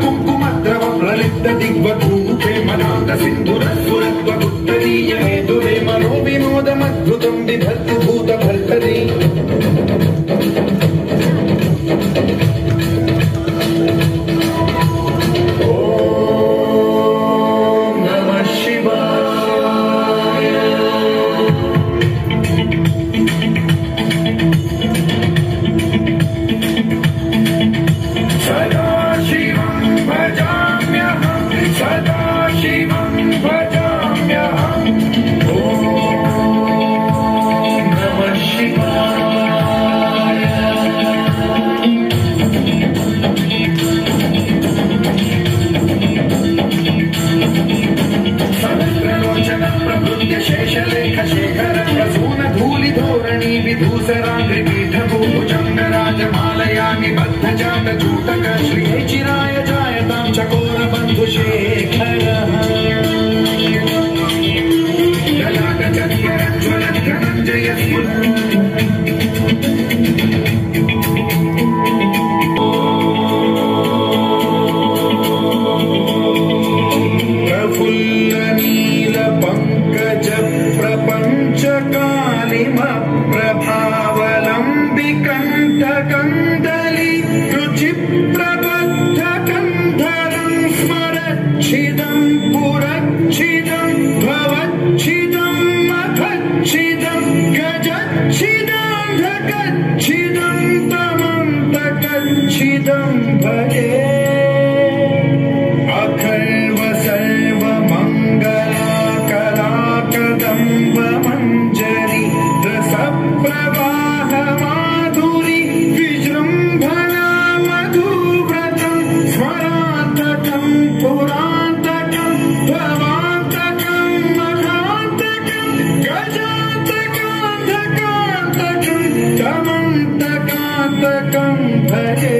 कुङ्कुमद्रवं ललित दिग्वधूते मनान्त सिन्धुरस्फुरत्वदुत्तरीय हेतुरे मनो विनोदमद्भुतं बिभर्ति भूतभर्तरि विधूसराङ्गीठभूभुजङ्गराजमालयानि बद्धजातचूटक श्रिये चिराय जायतां चकोरबन्धुशेखरः प्रफुल्लनीलपङ्कज प्रपञ्चकालिमप्रभावलम्बिकण्ठकन्दली रुचिप्रबद्धकन्धरं स्मरच्छिदं पुरच्छिदं भवच्छिदं मखच्छिदं गजच्छिदं धकच्छिदं तमन्तकच्छिदं भजे अखर्व सर्वमङ्गलाकलाकदम्ब मञ्जरी रसप्रवाह माधुरी विजृम्भणा मधुव्रतं स्मरान्तकं पुरान्तकं भवान्तकं मखान्तकं गजान्तकान्तकान्तकं तमन्तकान्तकं भजे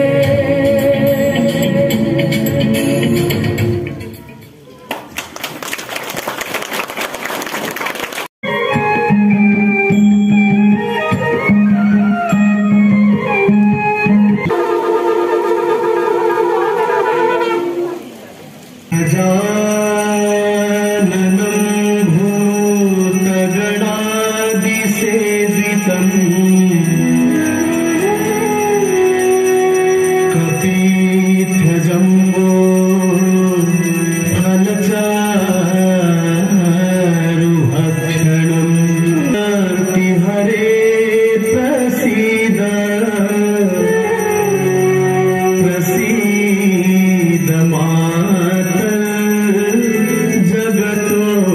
गजाननं भूतगणादिसेवितं कपीध्यजम्बो फलचारुभक्षणं हरे प्रसीद प्रसीद मात जगतो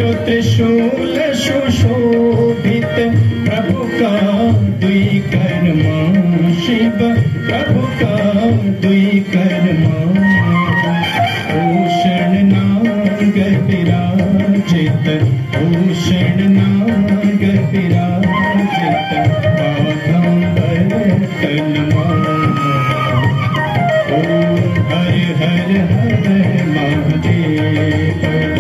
त्रिशूल सुशोभित प्रभु का दुई कर्मा शिव प्रभु का दुई कर्मा भूषण नाग विराजित भूषण नाग विराजित बाघांबर तन्मा ओम हर हर हर महादेव।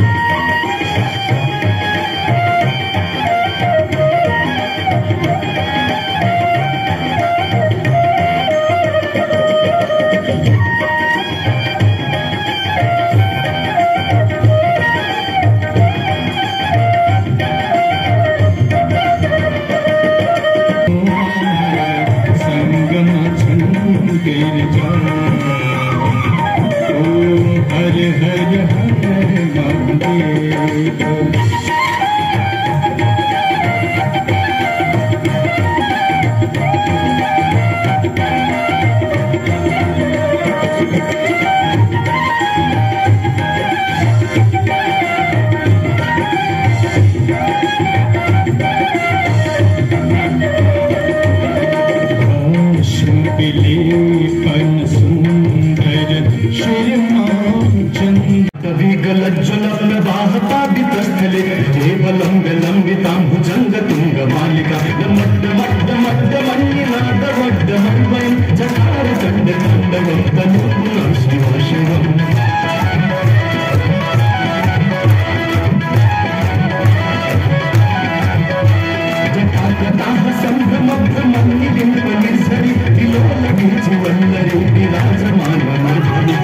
हर हर हर महादेव। कवि गलज्ज्वल वाहता वितस्थले केवलं विलम्बितां भुजंग तुंग मालिका मड्ड मड्ड मड्ड मन्निनाद वड्ड मन्वयं चकार चण्ड ताण्डवं तनूपुरं शिव शिवम् जटाकटाः सम्भ्रमभ्रमन्निलिम्बनिर्झरि विलोलबीजवल्लरी विराजमानमर्धनि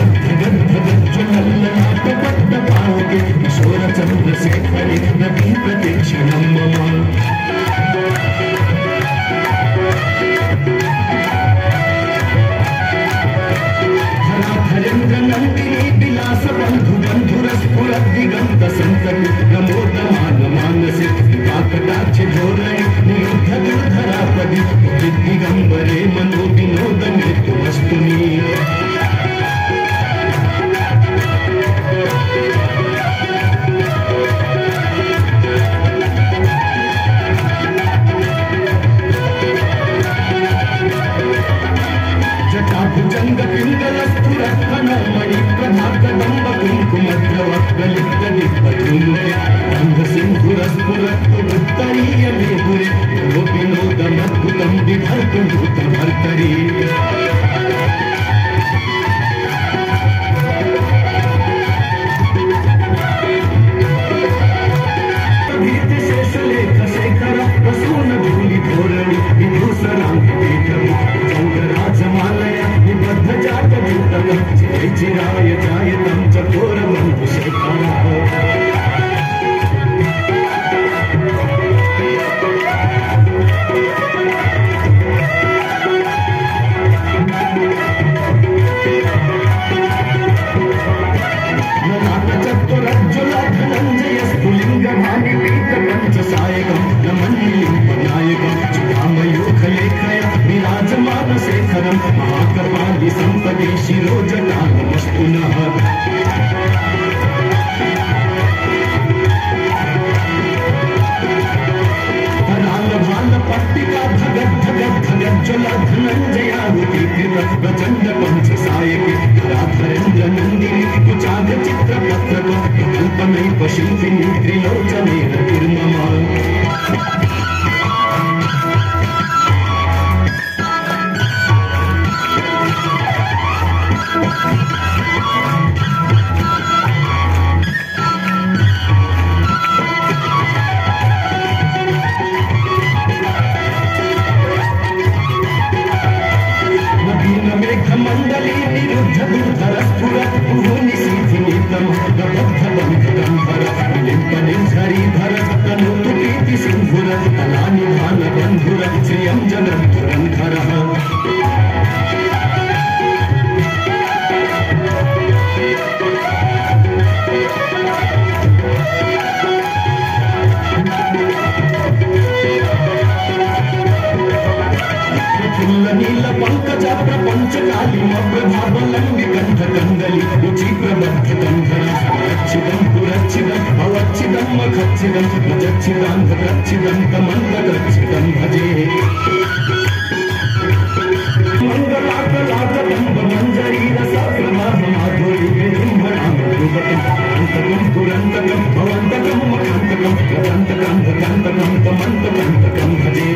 किशोर चंद्रशेखरे नवी प्रतीक्षणं मम धरेन्द्र नंदिनी विलास बंधु बंधुरस्फुरद्दिगंत संतति नमोदमान मानसे काकटाक्ष धोरणे निरुद्ध दुर्धरापदि दिगंबरे मनो विनोद मृत्यु वस्तुनि जटाभुजंग पिंगलस्फुरत्कनमणि प्रभाकदंब कुंकुमद्रवक्त्रलिप्तदिग्बधूरे गन्धसिन्धुरस्फुरत्तुरुत्तरीय मेघुरे गोपिनोदमद्भुतं बिभर्तु भूतभर्तरि शेषलेख शेखर प्रसून धूलि धोरणि विभूषणाङ्कितम् चन्द्रराजमालया निबद्ध जातभूतकं चिरै चिराय जायतं चकोरबन्धुशेखरः धनञ्जय स्फुलिङ्गभानि पीतपञ्चसायकं नमन्निलिम्पनायकं चिदामयूखलेखया विराजमानशेखरं महाकपालि सम्पदे शिरोजटालमस्तु नः पट्टिका भगत भगत भगज्ज्वला धनञ्जयाहुतिकृत प्रचण्ड पञ्चसायके धराधरेन्द्र नन्दिनी कुचाग चित्रपत्रक कल्पनैक शिल्पिनी त्रिलोचनेन कुर्ममा मेघमण्डली निरुद्ध दुर्धरस्फुर पुरुनिशीथिनीतं गबद्धबन्धगन्धर लिम्पनिर्झरीधर तनोतु प्रीतिसिन्धुर तलानिधानबन्धुर श्रियं जनन्तुरन्धरः नील पंकज प्रपंच कालिम प्रभावलंबि कंठ कंदली रुचि प्रबद्ध कंधर रक्षितं पुरक्षितं अवच्छिदं खच्चिदं खच्चिदं कमन्तखच्चिदं भजे मंगलाकलाकदम्ब मंजरीर सप्रमाधमाधुरी अंतकं पुरंतकं भवन्तकं मकान्तकं गदन्तकं गदन्तकं कमन्तकं भजे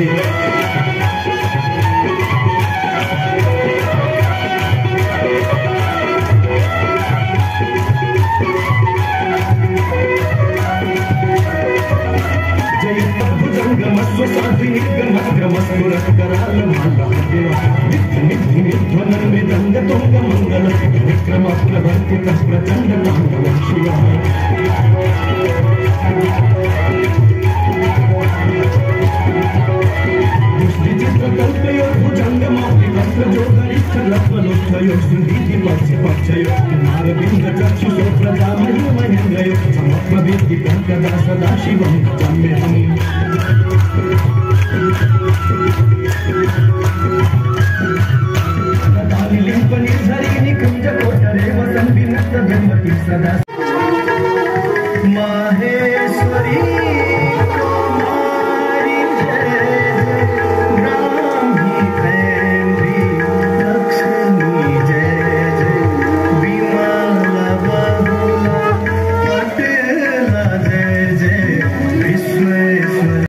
सदा शिवं जम्यहम् लिंपनि झरी निकुंज कोटरे वसंत बिनत ब्रह्मति सदा